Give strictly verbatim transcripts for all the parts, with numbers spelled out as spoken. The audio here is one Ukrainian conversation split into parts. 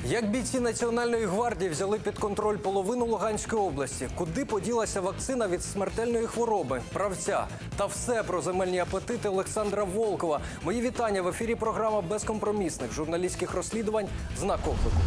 Як бійці Національної гвардії взяли під контроль половину Луганської області? Куди поділася вакцина від смертельної хвороби? Правця. Та все про земельні апетити Олександра Волкова. Мої вітання в ефірі програма безкомпромісних журналістських розслідувань «Знак оклику».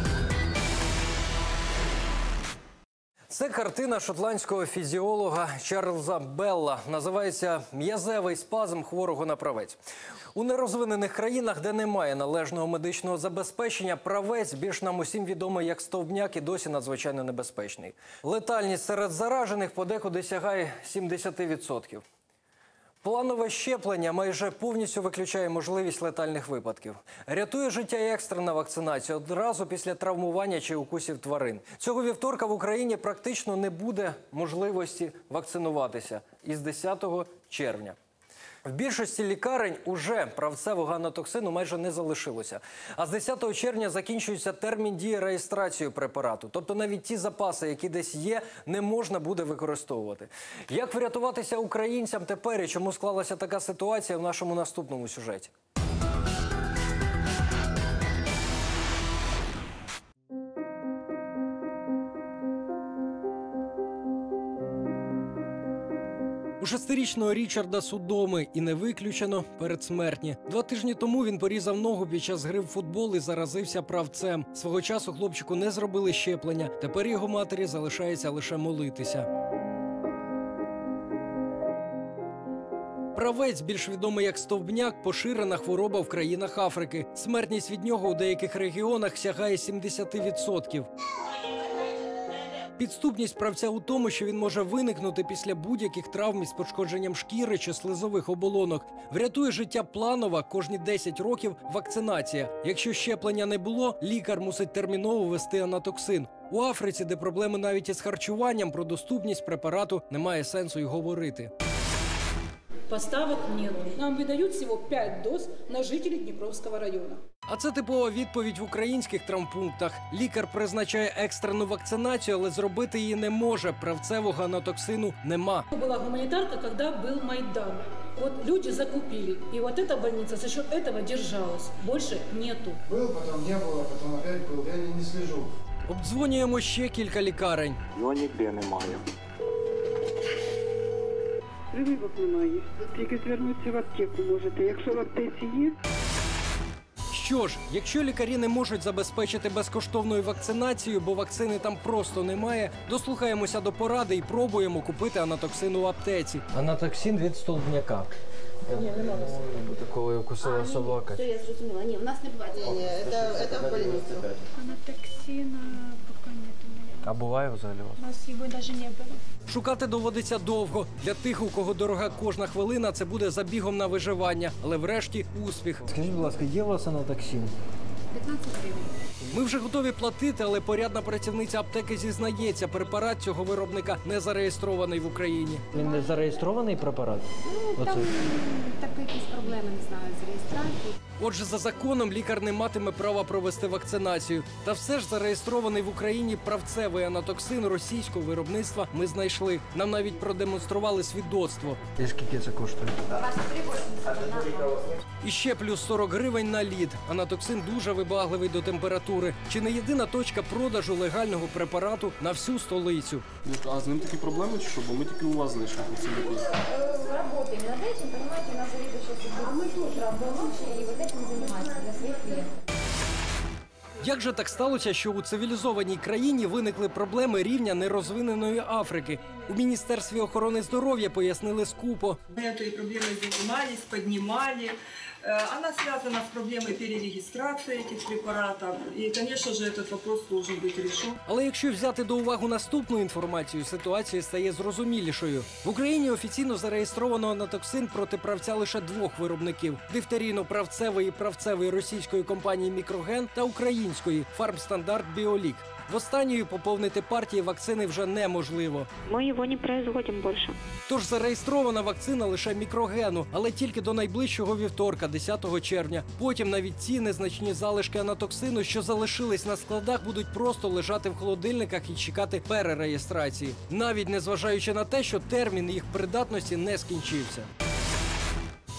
Це картина шотландського фізіолога Чарльза Белла. Називається «М'язевий спазм хворого на правець». У нерозвинених країнах, де немає належного медичного забезпечення, правець, більш нам усім відомий як стовбняк, і досі надзвичайно небезпечний. Летальність серед заражених подекуди сягає сімдесят відсотків. Планове щеплення майже повністю виключає можливість летальних випадків. Рятує життя і екстрена вакцинація одразу після травмування чи укусів тварин. Цього вівторка в Україні практично не буде можливості вакцинуватися із десятого червня. В більшості лікарень уже правцевого анатоксину майже не залишилося. А з десятого червня закінчується термін дії реєстрації препарату. Тобто навіть ті запаси, які десь є, не можна буде використовувати. Як врятуватися українцям тепер і чому склалася така ситуація в нашому наступному сюжеті? У шестирічного Річарда судоми і не виключено передсмертні. Два тижні тому він порізав ногу під час гри в футбол і заразився правцем. Свого часу хлопчику не зробили щеплення. Тепер його матері залишається лише молитися. Правець, більш відомий як стовбняк, поширена хвороба в країнах Африки. Смертність від нього у деяких регіонах сягає сімдесят відсотків. Підступність правця у тому, що він може виникнути після будь-яких травм із пошкодженням шкіри чи слизових оболонок. Врятує життя планова кожні десять років вакцинація. Якщо щеплення не було, лікар мусить терміново ввести анатоксин. У Африці, де проблеми навіть із харчуванням, про доступність препарату немає сенсу й говорити. Поставок нет. Нам видают всего пять доз на жителей Днепровского района. А це типова відповідь в українських травмпунктах. Лікар призначає екстрену вакцинацію, але зробити її не може. Правцевого анатоксину нема. Была гуманитарка, когда был Майдан. Вот люди закупили. И вот эта больница за счет этого держалась. Больше нету. Был, потом не было, потом опять был. Я не, не слежу. Обдзвонюємо ще кілька лікарень. Його ніде немає. Прививок немає. Тільки звернутися в аптеку можете, якщо в аптеці є. Що ж, якщо лікарі не можуть забезпечити безкоштовною вакцинацією, бо вакцини там просто немає, дослухаємося до поради і пробуємо купити анатоксин у аптеці. Анатоксин від стовбняка. Ні, не можна. Такого укусила собака. Все, я зрозуміла. Ні, в нас не буває. Це в больницю. Анатоксина пока нет. А буває взагалі у вас? У нас его даже не было. Шукати доводиться довго. Для тих, у кого дорога кожна хвилина, це буде забігом на виживання. Але врешті успіх. Скажіть, будь ласка, є у вас анатоксин? п'ятнадцять гривень. Ми вже готові платити, але порядна працівниця аптеки зізнається, препарат цього виробника не зареєстрований в Україні. Він не зареєстрований препарат? Ну, там так якісь проблеми, не знаю, з реєстрацією. Отже, за законом лікар не матиме права провести вакцинацію. Та все ж зареєстрований в Україні правцевий анатоксин російського виробництва ми знайшли. Нам навіть продемонстрували свідоцтво. І скільки це коштує? І ще плюс сорок гривень на лід. Анатоксин дуже вибагливий до температури. Чи не єдина точка продажу легального препарату на всю столицю? А з ним такі проблеми чи що? Бо ми тільки у вас знайшли. Работаем над этим, понимаете, у нас заведующая судьба. Мы тоже работаем, и вот этим занимаемся для своих клиентов. Як же так сталося, що у цивілізованій країні виникли проблеми рівня нерозвиненої Африки? У Міністерстві охорони здоров'я пояснили скупо. Мы этой проблемой занимались, поднимали. Она связана с проблемой перерегистрации этих препаратов. И, конечно же, этот вопрос должен быть решен. Але якщо взяти до уваги наступну інформацію, ситуація стає зрозумілішою. В Україні офіційно зареєстровано анатоксин проти правця лише двох виробників – дифтерійно-правцевий і правцевий російської компанії «Мікроген» та української «Фармстандарт Біолік». В останньої поповнити партії вакцини вже неможливо. Мы его не производим больше. Тож зареєстрована вакцина лише «Мікрогену», але тільки до найближчого вівторка, десятого червня. Потім навіть ці незначні залишки анатоксину, що залишились на складах, будуть просто лежати в холодильниках і чекати перереєстрації. Навіть незважаючи на те, що термін їх придатності не скінчився.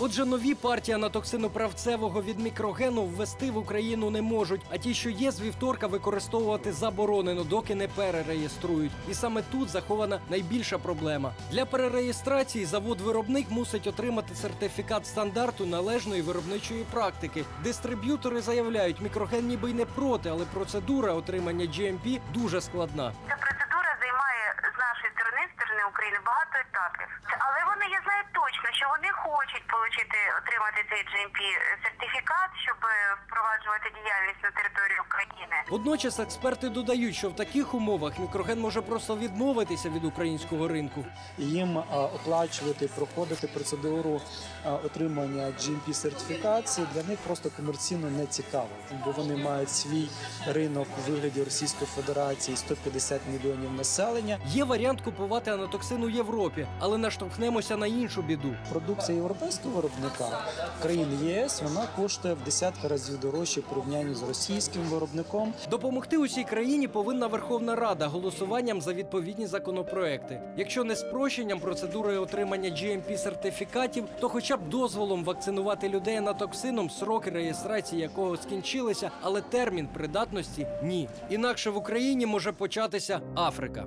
Отже, нові партії анатоксину правцевого від мікрогену ввести в Україну не можуть, а ті, що є з вівторка, використовувати заборонено, доки не перереєструють. І саме тут захована найбільша проблема. Для перереєстрації завод-виробник мусить отримати сертифікат стандарту належної виробничої практики. Дистриб'ютори заявляють, мікроген ніби й не проти, але процедура отримання джі ем пі дуже складна. Ця процедура займає з нашої сторони, з сторони України, багато етапів. Але вони, я знаю точно, що вони хочуть отримати, отримати цей джі ем пі-сертифікат, щоб впроваджувати діяльність на території України. Водночас експерти додають, що в таких умовах мікроген може просто відмовитися від українського ринку. Їм оплачувати, проходити процедуру отримання джі ем пі-сертифікації для них просто комерційно не цікаво, бо вони мають свій ринок у вигляді Російської Федерації, сто п'ятдесят мільйонів населення. Є варіант купувати анатоксин у Європі, але наштовхнемося на іншу біду. Продукція європейського виробника країн ЄС, вона коштує в десятки разів дорожче в порівнянні з російським виробником. Допомогти усій країні повинна Верховна Рада голосуванням за відповідні законопроекти. Якщо не спрощенням процедури отримання джі ем пі-сертифікатів, то хоча б дозволом вакцинувати людей анатоксином, сроки реєстрації якого скінчилися, але термін придатності – ні. Інакше в Україні може початися Африка.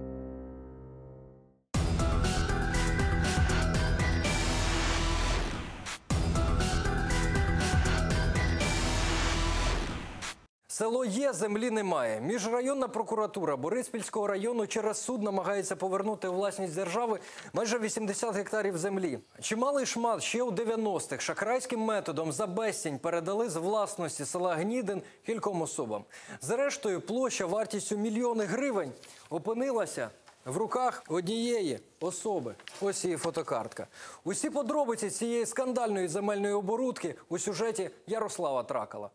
Село є, землі немає. Міжрайонна прокуратура Бориспільського району через суд намагається повернути у власність держави майже вісімдесят гектарів землі. Чималий шмат ще у дев'яностих шахрайським методом за безцінь передали з власності села Гнідин кільком особам. Зрештою, площа вартістю мільйони гривень опинилася в руках однієї особи. Ось її фотокартка. Усі подробиці цієї скандальної земельної оборудки у сюжеті Ярослава Тракала.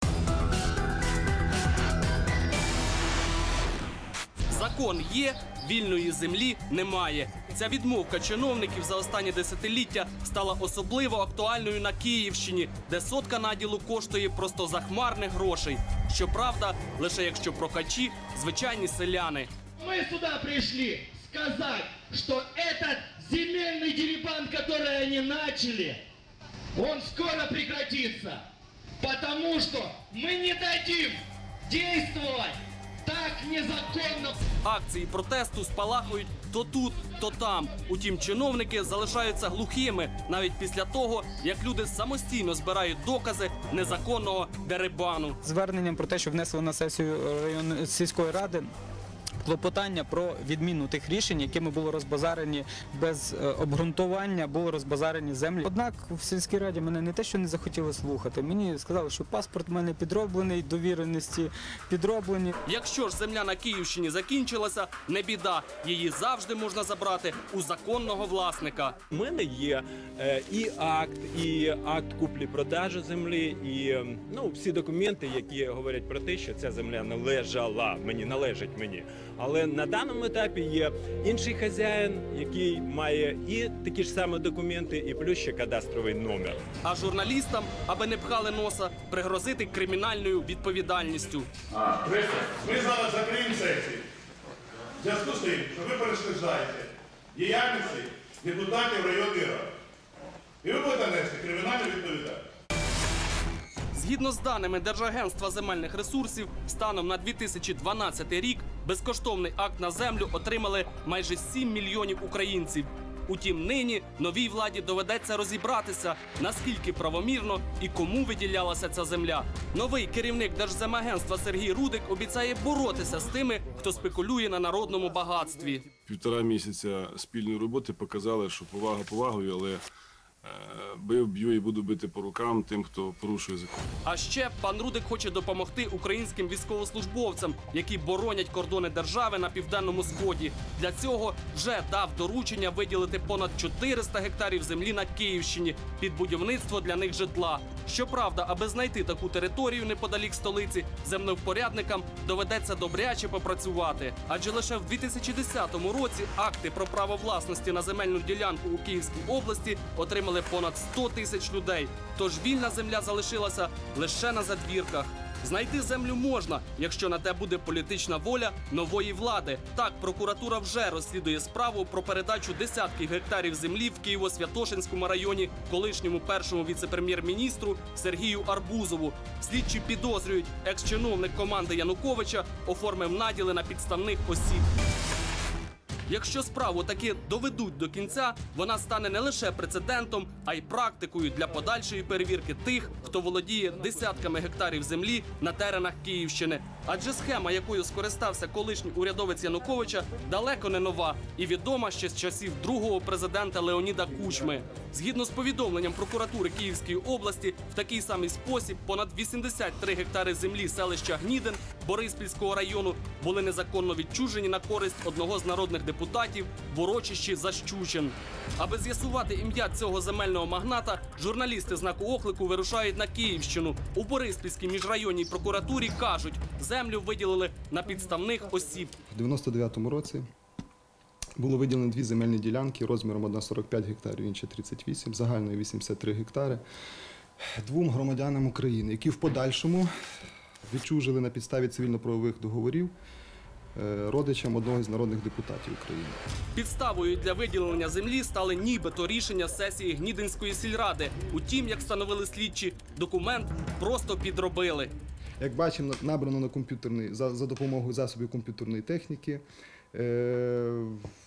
Закон є, вільної землі немає. Ця відмовка чиновників за останні десятиліття стала особливо актуальною на Київщині, де сотка наділу коштує просто захмарних грошей. Щоправда, лише якщо прохачі – звичайні селяни. Ми сюди прийшли сказати, що этот земельний дерибан, який вони почали, він скоро прекратиться. Потому що ми не дадим действовать так незаконно. Акції протесту спалахують то тут, то там. Утім, чиновники залишаються глухими навіть після того, як люди самостійно збирають докази незаконного дерибану. Зверненням про те, що внесли на сесію районної сільської ради клопотання про відміну тих рішень, якими було розбазарені без обґрунтування, було розбазарені землі. Однак в сільській раді мене не те, що не захотіли слухати. Мені сказали, що паспорт в мене підроблений, довіреності підроблені. Якщо ж земля на Київщині закінчилася, не біда. Її завжди можна забрати у законного власника. У мене є е, і акт, і акт куплі-продажу землі, і ну, всі документи, які говорять про те, що ця земля належала мені, належить мені. Але на даному етапі є інший хазяїн, який має і такі ж самі документи, і плюс ще кадастровий номер. А журналістам, аби не пхали носа, пригрозити кримінальною відповідальністю. А, преса, ми зараз закриємо сесію. В зв'язку з тим, що ви перешкоджаєте діяльності депутатів районної ради. І ви будете нести кримінальну відповідальність. Згідно з даними Держагентства земельних ресурсів, станом на дві тисячі дванадцятий рік безкоштовний акт на землю отримали майже сім мільйонів українців. Утім, нині новій владі доведеться розібратися, наскільки правомірно і кому виділялася ця земля. Новий керівник Держземагентства Сергій Рудик обіцяє боротися з тими, хто спекулює на народному багатстві. Півтора місяця спільної роботи показали, що повага повагою, але бив, б'ю і буду бити по рукам тим, хто порушує закон. А ще пан Рудик хоче допомогти українським військовослужбовцям, які боронять кордони держави на Південному Сході. Для цього вже дав доручення виділити понад чотириста гектарів землі на Київщині під будівництво для них житла. Щоправда, аби знайти таку територію неподалік столиці, землевпорядникам доведеться добряче попрацювати. Адже лише в дві тисячі десятому році акти про право власності на земельну ділянку у Київській області отримали понад сто тисяч людей. Тож вільна земля залишилася лише на задвірках. Знайти землю можна, якщо на те буде політична воля нової влади. Так, прокуратура вже розслідує справу про передачу десятків гектарів землі в Києво-Святошинському районі колишньому першому віце-прем'єр-міністру Сергію Арбузову. Слідчі підозрюють, екс-чиновник команди Януковича оформив наділи на підставних осіб. Якщо справу таки доведуть до кінця, вона стане не лише прецедентом, а й практикою для подальшої перевірки тих, хто володіє десятками гектарів землі на теренах Київщини. Адже схема, якою скористався колишній урядовець Януковича, далеко не нова і відома ще з часів другого президента Леоніда Кучми. Згідно з повідомленням прокуратури Київської області, в такий самий спосіб понад вісімдесят три гектари землі селища Гнідин Бориспільського району були незаконно відчужені на користь одного з народних депутатів в урочищі Защучин. Аби з'ясувати ім'я цього земельного магната, журналісти «Знаку оклику» вирушають на Київщину. У Бориспільській міжрайонній прокуратурі кажуть, землю виділили на підставних осіб. В дев'яносто дев'ятому році було виділено дві земельні ділянки розміром одна сорок п'ять гектарів, інша тридцять вісім, загальною вісімдесят три гектари, двом громадянам України, які в подальшому відчужили на підставі цивільно-правових договорів родичам одного з народних депутатів України. Підставою для виділення землі стали нібито рішення сесії Гнідинської сільради. Утім, як встановили слідчі, документ просто підробили. Як бачимо, набрано на комп'ютерний, за, за допомогою засобів комп'ютерної техніки. Е,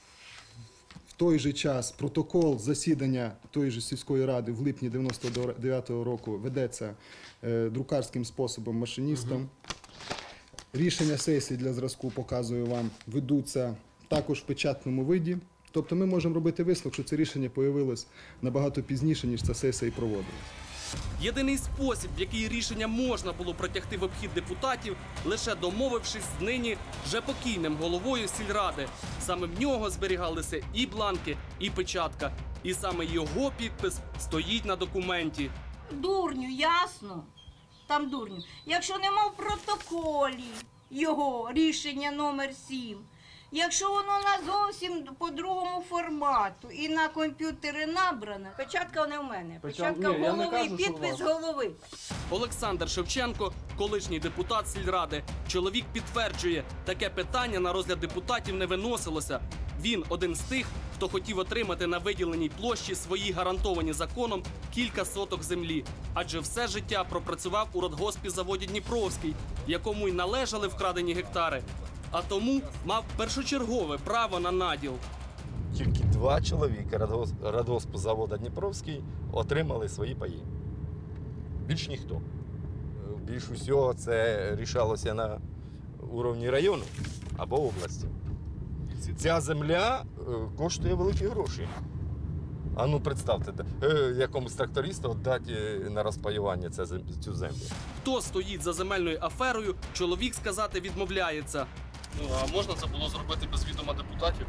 в той же час протокол засідання тої ж сільської ради в липні дев'яносто дев'ятого року ведеться е, друкарським способом машиністом. Угу. Рішення сесії для зразку, показую вам, ведуться також в печатному виді. Тобто ми можемо робити висновок, що це рішення появилось набагато пізніше, ніж ця сесія і проводилась. Єдиний спосіб, в який рішення можна було протягти в обхід депутатів, лише домовившись з нині вже покійним головою сільради. Саме в нього зберігалися і бланки, і печатка. І саме його підпис стоїть на документі. Дурню, ясно? Там дурню. Якщо нема в протоколі його рішення номер сім, якщо воно на зовсім по другому формату і на комп'ютері набрано, печатка не в мене, печатка в голови, підпис голови. Олександр Шевченко, колишній депутат сільради. Чоловік підтверджує, таке питання на розгляд депутатів не виносилося. Він один з тих, хто хотів отримати на виділеній площі свої гарантовані законом кілька соток землі. Адже все життя пропрацював у родгоспі заводі «Дніпровський», якому й належали вкрадені гектари. А тому мав першочергове право на наділ. Тільки два чоловіка радгоспу заводу «Дніпровський» отримали свої паї. Більш ніхто. Більш усього це рішалося на рівні району або області. Ця земля коштує великі гроші. А ну представте, якомусь трактористу дати на розпаювання цю землю. Хто стоїть за земельною аферою, чоловік сказати відмовляється. Ну, а можна це було зробити без відома депутатів?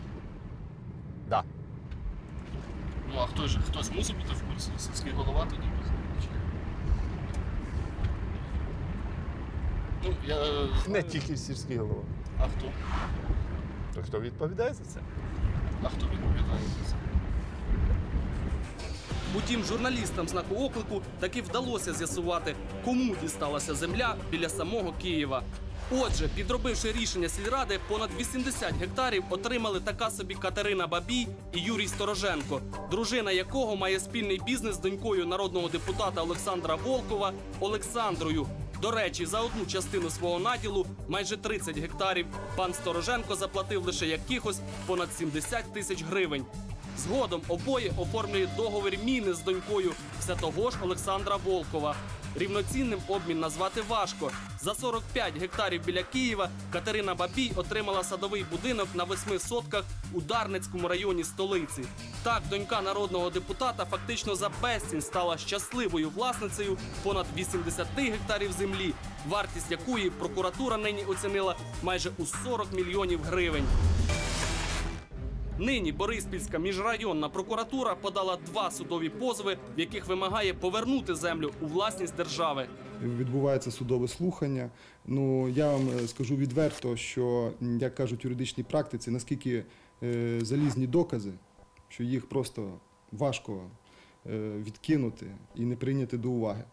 Так. Да. Ну, а хто ж, хтось мусить бути в курсі? Сільський голова тоді? Ну, я... Не тільки сільський голова. А хто? То хто відповідає за це? А хто відповідає за це? Утім, журналістам «Знаку оклику» таки вдалося з'ясувати, кому дісталася земля біля самого Києва. Отже, підробивши рішення сільради, понад вісімдесят гектарів отримали така собі Катерина Бабій і Юрій Стороженко, дружина якого має спільний бізнес з донькою народного депутата Олександра Волкова Олександрою. До речі, за одну частину свого наділу, майже тридцять гектарів, пан Стороженко заплатив лише якихось понад сімдесят тисяч гривень. Згодом обоє оформлюють договір міни з донькою все того ж Олександра Волкова. Рівноцінним обмін назвати важко. За сорок п'ять гектарів біля Києва Катерина Бабій отримала садовий будинок на восьми сотках у Дарницькому районі столиці. Так, донька народного депутата фактично за безцінь стала щасливою власницею понад вісімдесят гектарів землі, вартість якої прокуратура нині оцінила майже у сорок мільйонів гривень. Нині Бориспільська міжрайонна прокуратура подала два судові позови, в яких вимагає повернути землю у власність держави. Відбувається судове слухання. Ну, я вам скажу відверто, що, як кажуть в юридичній практиці, наскільки е, залізні докази, що їх просто важко е, відкинути і не прийняти до уваги.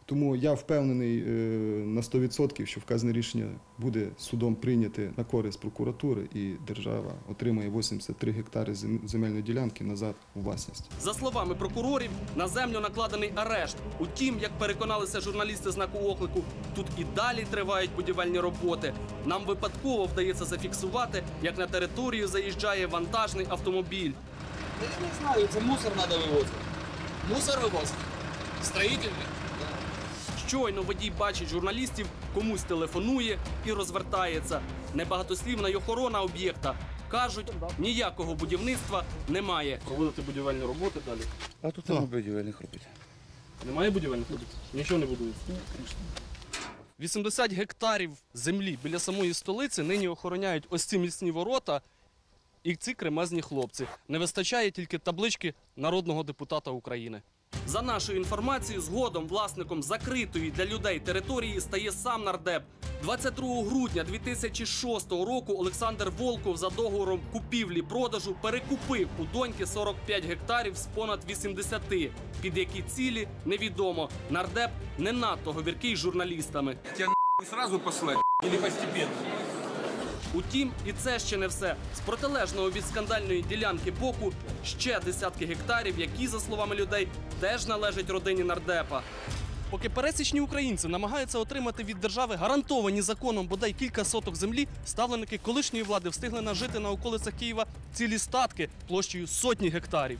Тому я впевнений е, на сто відсотків, що вказане рішення буде судом прийняте на користь прокуратури і держава отримає вісімдесят три гектари зем- земельної ділянки назад у власність. За словами прокурорів, на землю накладений арешт. Утім, як переконалися журналісти знаку оклику, тут і далі тривають будівельні роботи. Нам випадково вдається зафіксувати, як на територію заїжджає вантажний автомобіль. Я не знаю, це мусор треба вивозити. Мусор вивозити? Строїтельний? Щойно водій бачить журналістів, комусь телефонує і розвертається. Небагатослівна й охорона об'єкта. Кажуть, ніякого будівництва немає. Проводити будівельні роботи далі. А тут немає будівельних робіт. Немає будівельних робіт? Нічого не будується? Ні, звісно. вісімдесят гектарів землі біля самої столиці нині охороняють ось ці міцні ворота і ці кремезні хлопці. Не вистачає тільки таблички народного депутата України. За нашою інформацією, згодом власником закритої для людей території стає сам нардеп. двадцять другого грудня дві тисячі шостого року Олександр Волков за договором купівлі-продажу перекупив у доньки сорок п'ять гектарів з понад вісімдесяти. Під які цілі – невідомо. Нардеп не надто говіркий з журналістами. Тебя нахуй сразу послать или постепенно? Утім, і це ще не все. З протилежного від скандальної ділянки боку ще десятки гектарів, які, за словами людей, теж належать родині нардепа. Поки пересічні українці намагаються отримати від держави гарантовані законом бодай кілька соток землі, ставленики колишньої влади встигли нажити на околицях Києва цілі статки площею сотні гектарів.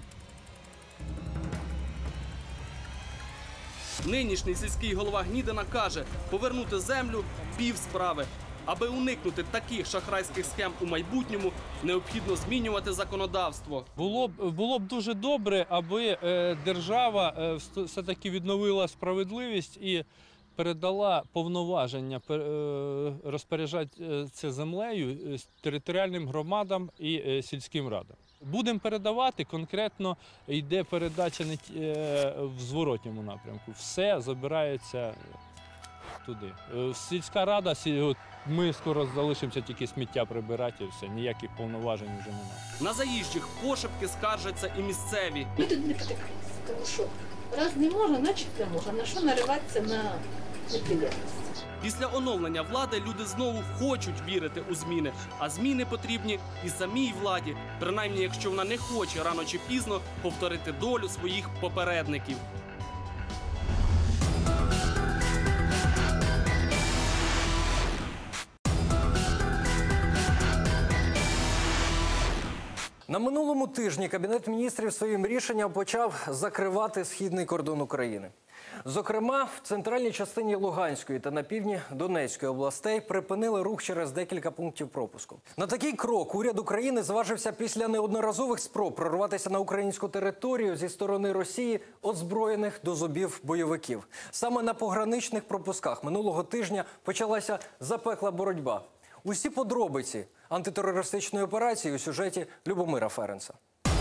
Нинішній сільський голова Гнідина каже, повернути землю – пів справи. Аби уникнути таких шахрайських схем у майбутньому, необхідно змінювати законодавство. Було б, було б дуже добре, аби е, держава е, все-таки відновила справедливість і передала повноваження е, розпоряджатися землею е, територіальним громадам і е, сільським радам. Будемо передавати, конкретно йде передача не ті- е, в зворотньому напрямку. Все забирається туди. Е, Сільська рада, сіль- ми скоро залишимося тільки сміття прибирати і все, ніяких повноважень вже немає. На заїжджих пошепки скаржаться і місцеві. Ми тут не потикаємося, тому що раз не можна, значить не можна. На що нариватися на неприємності? Після оновлення влади люди знову хочуть вірити у зміни, а зміни потрібні і самій владі, принаймні якщо вона не хоче рано чи пізно повторити долю своїх попередників. На минулому тижні Кабінет міністрів своїм рішенням почав закривати східний кордон України. Зокрема, в центральній частині Луганської та на півдні Донецької областей припинили рух через декілька пунктів пропуску. На такий крок уряд України зважився після неодноразових спроб прорватися на українську територію зі сторони Росії озброєних до зубів бойовиків. Саме на пограничних пропусках минулого тижня почалася запекла боротьба. Усі подробиці антитерористичної операції у сюжеті Любомира Ференца.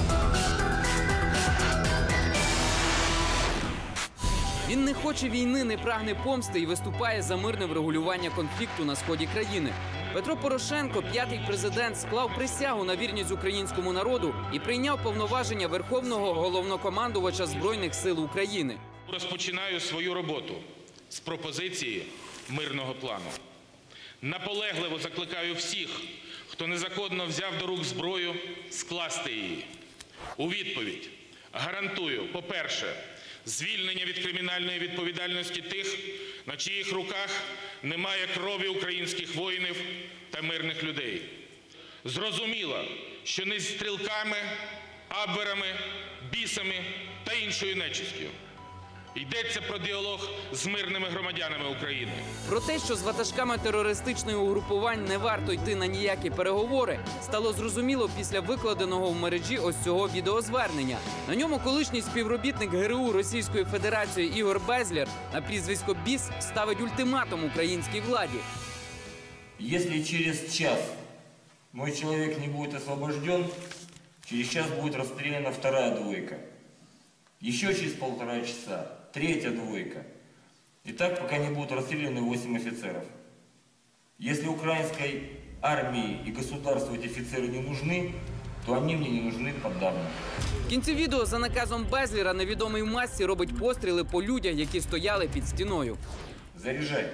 Він не хоче війни, не прагне помсти і виступає за мирне врегулювання конфлікту на сході країни. Петро Порошенко, п'ятий президент, склав присягу на вірність українському народу і прийняв повноваження Верховного головнокомандувача Збройних сил України. Розпочинаю свою роботу з пропозиції мирного плану. Наполегливо закликаю всіх, хто незаконно взяв до рук зброю, скласти її. У відповідь гарантую, по-перше, звільнення від кримінальної відповідальності тих, на чиїх руках немає крові українських воїнів та мирних людей. Зрозуміло, що не з стрілками, абверами, бісами та іншою нечистю. Йдеться про діалог з мирними громадянами України. Про те, що з ватажками терористичних угрупувань не варто йти на ніякі переговори, стало зрозуміло після викладеного в мережі ось цього відеозвернення. На ньому колишній співробітник ГРУ Російської Федерації Ігор Безлєр на прізвисько Біс ставить ультиматум українській владі. Если через час мой человек не будет освобожден, через час будет расстреляна вторая двойка. Еще через полтора часа третья двойка. И так, пока не будут расстреляны восемь офицеров. Если украинской армии и государству эти офицеры не нужны, то они мне не нужны подавно. В кінці відео за наказом Безлера невідомий в масці робить постріли по людях, які стояли під стіною. Заряжай.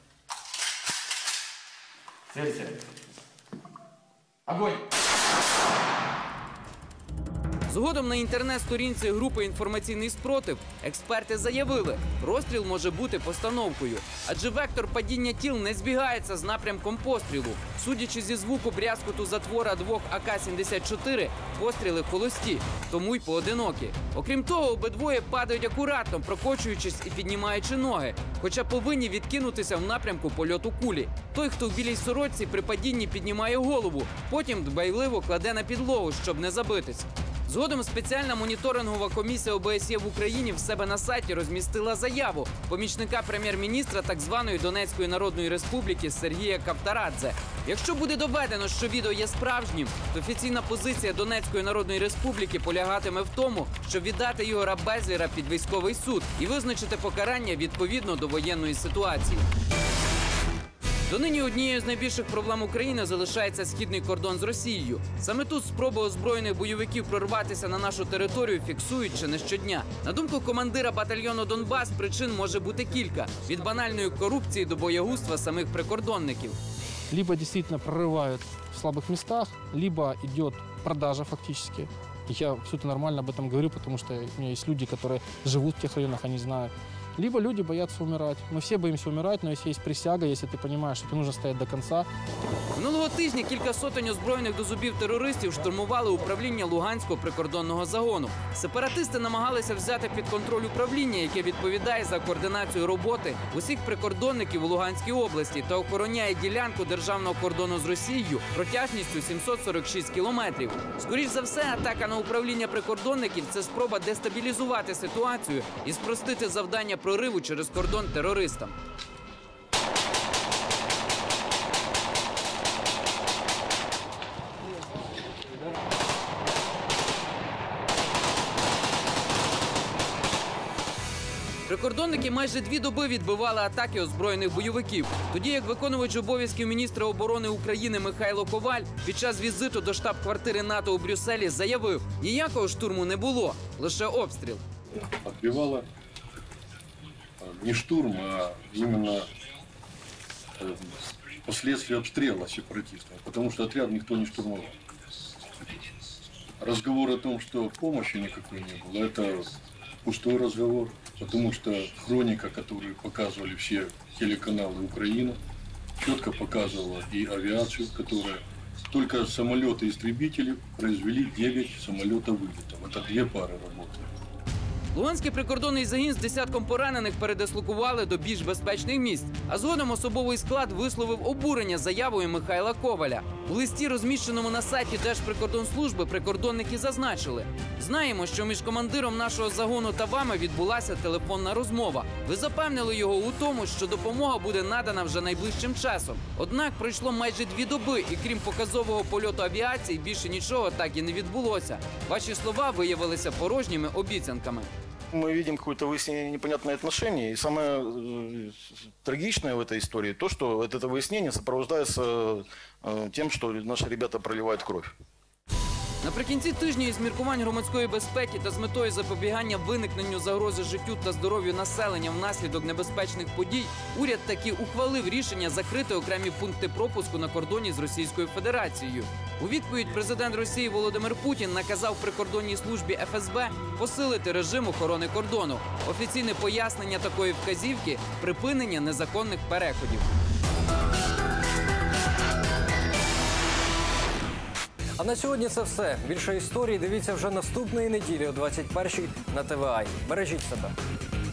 Целься. Огонь! Згодом на інтернет-сторінці групи «Інформаційний спротив» експерти заявили, розстріл може бути постановкою. Адже вектор падіння тіл не збігається з напрямком пострілу. Судячи зі звуку брязкоту затвора двох А К сімдесят чотири, постріли холості, тому й поодинокі. Окрім того, обидвоє падають акуратно, прокочуючись і піднімаючи ноги, хоча повинні відкинутися в напрямку польоту кулі. Той, хто в білій сорочці при падінні піднімає голову, потім дбайливо кладе на підлогу, щоб не забитись. Згодом спеціальна моніторингова комісія О Б С Є в Україні в себе на сайті розмістила заяву помічника прем'єр-міністра так званої Донецької Народної Республіки Сергія Кавтарадзе. Якщо буде доведено, що відео є справжнім, то офіційна позиція Донецької Народної Республіки полягатиме в тому, щоб віддати Ігора Безлера під військовий суд і визначити покарання відповідно до воєнної ситуації. Донині однією з найбільших проблем України залишається східний кордон з Росією. Саме тут спроби озброєних бойовиків прорватися на нашу територію фіксують чи не щодня. На думку командира батальйону «Донбас», причин може бути кілька – від банальної корупції до боягузтва самих прикордонників. Либо действительно прорывают в слабых местах, либо идет продажа фактически. Я все это нормально об этом говорю, потому что у меня есть люди, которые живут в тех районах, они знают. Либо люди боятся умирать. Мы все боимся умирать, но если есть присяга, если ты понимаешь, что тебе нужно стоять до конца. Минулого тижня кілька сотень озброєних до зубів терористів штурмували управління Луганського прикордонного загону. Сепаратисти намагалися взяти під контроль управління, яке відповідає за координацію роботи усіх прикордонників у Луганській області та охороняє ділянку державного кордону з Росією протяжністю сімсот сорок шість кілометрів. Скоріш за все, атака на управління прикордонників – це спроба дестабілізувати ситуацію і спростити завдання прориву через кордон терористам. Прикордонники майже дві доби відбивали атаки озброєних бойовиків. Тоді як виконувач обов'язків міністра оборони України Михайло Коваль під час візиту до штаб-квартири НАТО у Брюсселі заявив, ніякого штурму не було, лише обстріл. Отбивала не штурм, а именно последствия обстрела сепаратистов, потому что отряд никто не штурмовал. Разговор о том, что помощи никакой не было, это пустой разговор, потому что хроника, которую показывали все телеканалы Украины, четко показывала и авиацию, которая только самолеты-истребители произвели дев'ять самолетов вылетов. Это две пары работали. Луганський прикордонний загін з десятком поранених передислокували до більш безпечних місць, а згодом особовий склад висловив обурення заявою Михайла Коваля. У листі, розміщеному на сайті Держприкордонслужби, прикордонники зазначили: «Знаємо, що між командиром нашого загону та вами відбулася телефонна розмова. Ви запевнили його у тому, що допомога буде надана вже найближчим часом. Однак пройшло майже дві доби, і крім показового польоту авіації, більше нічого так і не відбулося. Ваші слова виявилися порожніми обіцянками». Мы видим какое-то выяснение непонятное отношение. И самое э, трагичное в этой истории то, что это выяснение сопровождается э, тем, что наши ребята проливают кровь. Наприкінці тижня із міркувань громадської безпеки та з метою запобігання виникненню загрози життю та здоров'ю населення внаслідок небезпечних подій, уряд таки ухвалив рішення закрити окремі пункти пропуску на кордоні з Російською Федерацією. У відповідь президент Росії Володимир Путін наказав прикордонній службі Ф С Б посилити режим охорони кордону. Офіційне пояснення такої вказівки – припинення незаконних переходів. А на сьогодні це все. Більше історій дивіться вже наступної неділі о двадцять першій на Т В А. Бережіть себе.